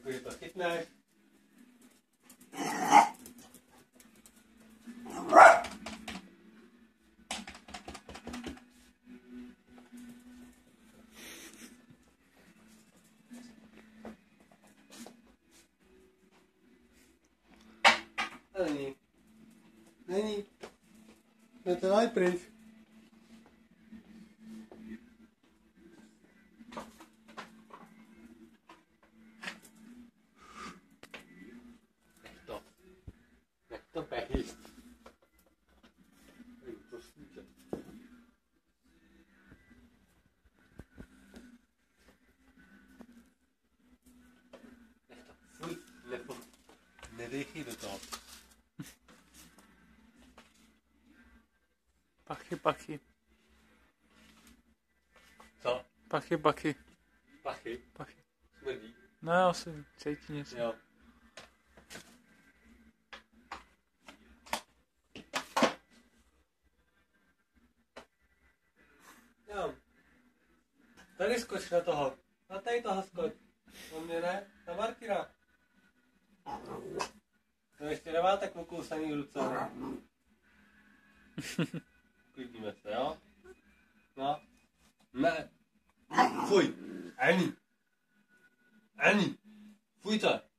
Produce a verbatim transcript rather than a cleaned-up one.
Když to chytneš. Není. Není. No to daj pryč. Nech to. Nech to bejt. To smíče. Nech to. Fuj. Nebo. Nedejchej do toho. Pachy, pachy. Co? Pachy, pachy. Pachy? Pachy. Smrdí? No já asi cítí něco. Jo. Jo. Tady skoč na toho. Na tady toho skoč. On mě ne? Na Martina. To ještě nemáte okousaný v ruce. Klidíme se, jo? No. Ne. Fuj. Ani. Ani. Fuj to.